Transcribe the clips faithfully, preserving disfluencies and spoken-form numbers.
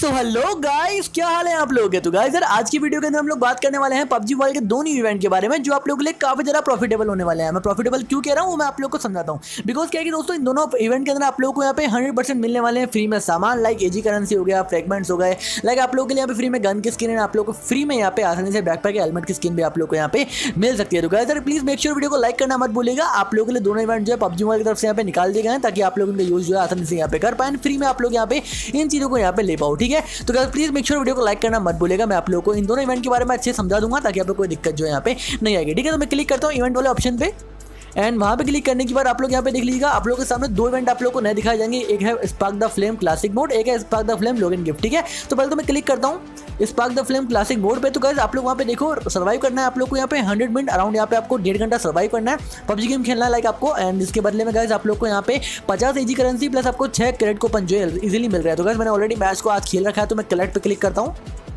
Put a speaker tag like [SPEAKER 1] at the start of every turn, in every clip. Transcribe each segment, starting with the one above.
[SPEAKER 1] So hello guys, क्या हाल है आप लोगों के। तो गाइस यार आज की वीडियो के अंदर हम लोग बात करने वाले हैं पबजी मोबाइल के दो न्यू इवेंट के बारे में जो आप लोगों के लिए काफी ज्यादा प्रॉफिटेबल होने वाले हैं। मैं प्रॉफिटेबल क्यों कह रहा हूँ वो मैं आप लोगों को समझाता हूँ। बिकॉज क्या है कि दोस्तों इन दोनों इवेंट के अंदर आप लोगों को यहाँ पे हंड्रेड परसेंट मिलने वाले हैं फ्री में सामान, लाइक एजी करेंसी हो गया, फ्रेगमेंट्स हो गए, लाइक आप लोगों के लिए यहाँ पे फ्री में गन की स्किन है, आप लोगों को फ्री में यहाँ पे आसानी से बैकपैक हेलमेट की स्किन भी आप लोगों को यहाँ पे मिल सकती है। तो गाइस यार प्लीज मेक श्योर वीडियो को लाइक करना मत भूलिएगा। आप लोगों के लिए दोनों इवेंट जो है पबजी मोबाइल की तरफ से यहाँ पे निकाल दिए गए हैं ताकि आप लोग इनका यूज जो है आसानी से यहाँ पे कर पाए, फ्री में आप लोग यहाँ पे इन चीजों को यहाँ पे ले पाओ। ठीक है, तो guys please make sure video को लाइक करना मत भूलिएगा। मैं आप लोगों को इन दोनों इवेंट के बारे में अच्छे से समझा दूंगा ताकि आप लोग कोई दिक्कत जो है यहाँ पे नहीं आएगी। ठीक है, तो मैं क्लिक करता हूँ इवेंट वाले ऑप्शन पे एंड वहाँ पे क्लिक करने के बाद आप लोग यहाँ पे देख लीजिएगा, आप लोगों के सामने दो इवेंट आप लोगों को नए दिखाए जाएंगे। एक है spark the flame classic mode, एक है spark the flame login gift. ठीक है, तो पहले तो मैं क्लिक करता हूँ spark the flame classic mode पे। तो गाइस आप लोग वहाँ पे देखो सर्वाइव करना है आप लोग को, यहाँ पे हंड्रेड मिनट अराउंड यहाँ पे आपको डेढ़ घंटा सर्वाइव करना है, पबजी गेम खेलना है लाइक आपको। एंड इसके बदले में गाइस आप लोग को यहाँ पे पचास एजी करेंसी प्लस आपको छह क्रेडिट कूपन जो है इजीली मिल रहा है। तो गाइस मैंने ऑलरेडी मैच को आज खेल रखा है तो मैं कलेक्ट पे क्लिक करता हूँ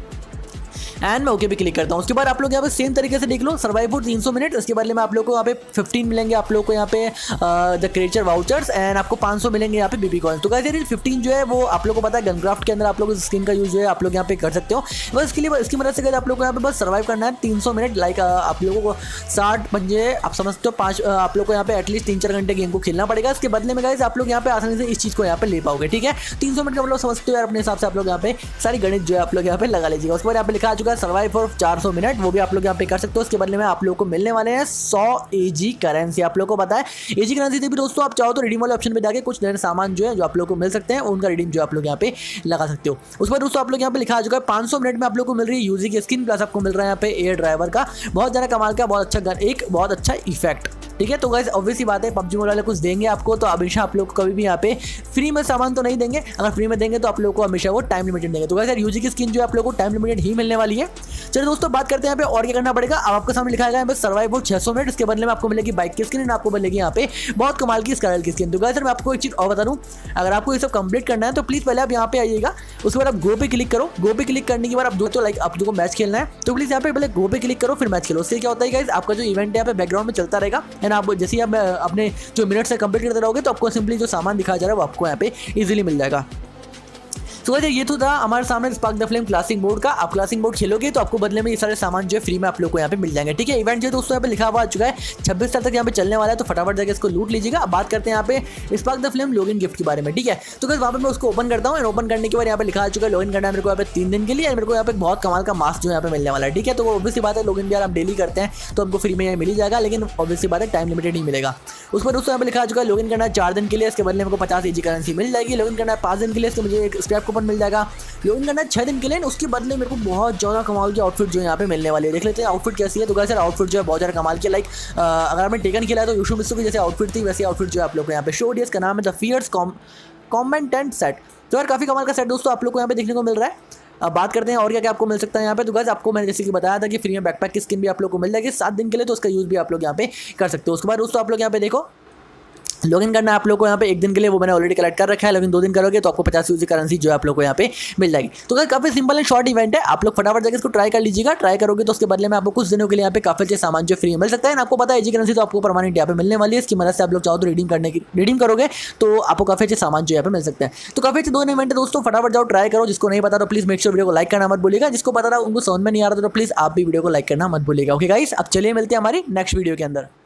[SPEAKER 1] एंड मैं ओके पे क्लिक करता हूँ। उसके बाद आप लोग यहाँ पे सेम तरीके से देख लो सर्वाइव फॉर तीन सौ मिनट। इसके बदले में आप लोग को यहाँ पे फिफ्टीन मिलेंगे आप लोग को यहाँ पे द क्रिएचर वाउचर्स एंड आपको पाँच सौ मिलेंगे यहाँ पे बीबी कॉइंस। तो गाइस ये फिफ्टीन जो है वो आप लोग को पता है गनक्राफ्ट के अंदर आप लोग स्किन का यूज जो है आप लोग यहाँ पे कर सकते हो। बस इसके लिए इसकी मदद से आप लोग को यहाँ पे बस सर्वाइव करना है तीन सौ मिनट, लाइक आप लोगों को साठ पंजे आप समझते हो पाँच आप लोग को यहाँ पे एटलीस्ट तीन चार घंटे गेम को खेलना पड़ेगा। इसके बदले में गाइस आप लोग यहाँ पे आसानी से इस चीज़ को यहाँ पे ले पाओगे। ठीक है, तीन सौ मिनट का आप लोग समझते हो यार अपने हिसाब से आप लोग यहाँ पे सारी गणित जो है आप लोग यहाँ पे लगा लीजिएगा। उसके बाद यहाँ पे लिखा आ चुका है सर्वाइव फॉर चार सौ मिनट, वो भी आप लोग यहाँ पे कर सकते हो। उसके बदले में आप लोगों को मिलने वाले हैं सौ एजी करेंसी। आप लोगों को पता है एजी करेंसी से भी दोस्तों आप चाहो तो रिडीम वाले ऑप्शन पे जाके कुछ नए सामान जो है जो आप लोगों को मिल सकते हैं उनका रिडीम जो आप लोग यहाँ पे लगा सकते हो। उस पर दोस्तों आप लोग यहाँ पे लिखा आ चुका है पाँच सौ मिनट में आप लोग को मिल रही है यूजी की स्किन प्लस आपको मिल रहा है यहाँ पे एयर ड्राइवर का बहुत ज़्यादा कमाल का बहुत अच्छा गन, एक बहुत अच्छा इफेक्ट। ठीक है, तो गाइस ऑब्वियसली बात है पबजी मोबाइल वाले कुछ देंगे आपको तो हमेशा आप लोग को कभी भी यहाँ पे फ्री में सामान तो नहीं देंगे। अगर फ्री में देंगे तो आप लोगों को हमेशा वो टाइम लिमिटेड देंगे। तो गाइस यार यूजी की स्किन जो है आप लोगों को टाइम लिमिटेड ही मिलने वाली है। चलिए दोस्तों बात करते हैं यहाँ पे और क्या करना पड़ेगा। अब आपके सामने लिखा गया है सर्वाइव फॉर छह सौ मिनट, इसके बदले में आपको मिलेगी बाइक की स्किन, आपको मिलेगी यहाँ पे बहुत कमाल की स्कारल की स्किन। तो गाइस मैं आपको एक चीज और बता दूं, अगर आपको ये सब कंप्लीट करना है तो प्लीज पहले आप यहाँ पे आइएगा, उसके बाद आप गो पे क्लिक करो। गो पे क्लिक करने के बाद आप दो तो लाइक आप दो को मैच खेलना है तो प्लीज यहाँ पे पहले गो पे क्लिक करो फिर मैच खेलो। उससे क्या होता है गाइस आपका जो इवेंट है यहाँ पे बैकग्राउंड में चलता रहेगा एंड आप जैसे आप अपने जो मिनट से कंप्लीट करते रहोगे तो आपको सिंपली जो सामान दिखाया जा रहा है वो आपको यहाँ पे इजीली मिल जाएगा। तो गाइस ये तो था हमारे सामने spark the flame classic mode का। आप क्लासिक मोड खेलोगे तो आपको बदले में ये सारे सामान जो है फ्री में आप लोग को यहाँ पे मिल जाएंगे। ठीक है, इवेंट जो दोस्तों यहाँ पे लिखा हुआ आ चुका है छब्बीस साल तक यहाँ पे चलने वाला है तो फटाफट जाकर इसको लूट लीजिएगा। अब बात करते हैं यहाँ पे spark the flame login gift के बारे में। ठीक है, तो गाइस वहाँ पे मैं उसको ओपन करता हूँ एंड ओपन करने के बाद यहाँ पे लिखा आ चुका है लॉगिन करना है मेरे को यहाँ पे तीन दिन के लिए। मेरे को यहाँ पे बहुत कमाल का मास्क जो यहाँ पे मिलने वाला है। ठीक है, तो वो ऑब्वियसली बात है लॉगिन यार हम डेली करते हैं तो हमको फ्री में यहाँ मिल जाएगा, लेकिन ऑब्वियसली बात है टाइम लिमिटेड नहीं मिलेगा। उस पर दोस्तों यहाँ पे लिखा आ चुका है लॉगिन करना है चार दिन के लिए, इसके बदले मेरे को पचास एजी करेंसी मिल जाएगी। लॉगिन करना है पाँच दिन के लिए, इसके मुझे एक स्क्रैप कूपन मिल जाएगा। लॉगिन करना है छः दिन के लिए, उसके बदले मेरे को बहुत ज़्यादा कमाल की आउटफिट जो यहाँ पे मिलने वाली है। देख लेते हैं आउटफिट कैसी है। तो गाइस यार आउटफिट जो है बहुत ज़्यादा कमाल की, लाइक अगर आपने टेकन खेला है तो यूशु मित्सु की जैसे आउटफिट थी वैसे आउटफिट जो है आप लोग को यहाँ पे शो दिया। इसका नाम है द फियर्स कॉम्बैटेंट सेट। तो यार काफ़ी कमाल का सेट दोस्तों आप लोग को यहाँ पे देखने को मिल रहा है। अब बात करते हैं और क्या क्या आपको मिल सकता है यहाँ पे। तो गाइस आपको मैंने जैसे कि बताया था कि फ्री में बैकपैक की स्किन भी आप लोग को मिल जाएगी सात दिन के लिए, तो उसका यूज़ भी आप लोग यहाँ पे कर सकते हो। उसके बाद दोस्तों आप लोग यहाँ पे देखो लॉगिन करना है आप लोग को यहाँ पे एक दिन के लिए, वो मैंने ऑलरेडी कलेक्ट कर रखा है। लेकिन दो दिन करोगे तो आपको पचास यूजी करेंसी जो है आप लोग को यहाँ पे मिल जाएगी। तो गाइस काफी सिंपल एंड शॉर्ट इवेंट है, आप लोग फटाफट जाकर इसको ट्राई कर लीजिएगा। ट्राई करोगे तो उसके बदले में आपको कुछ दिनों के लिए यहाँ पे काफी अच्छे सामान जो फ्री मिल सकता है। आपको पता है एजी करेंसी तो आपको परमानेंट यहाँ पे मिलने वाली है, इसकी मदद से आप लोग चाहो तो रिडीम करने की रिडीम करोगे तो आपको काफी अच्छे सामान जो यहाँ पे मिल सकते हैं। तो काफी अच्छे दोनों इवेंट है दोस्तों, फटाफट जाओ ट्राई करो। जिसको नहीं पता तो प्लीज मेक श्योर वीडियो को लाइक करना मत भूलिएगा, जिसको पता था उनको समझ में नहीं आ रहा तो प्लीज आप भी वीडियो को लाइक करना मत भूलिएगा। ओके गाइस, अब चलिए मिलते हैं हमारी नेक्स्ट वीडियो के अंदर।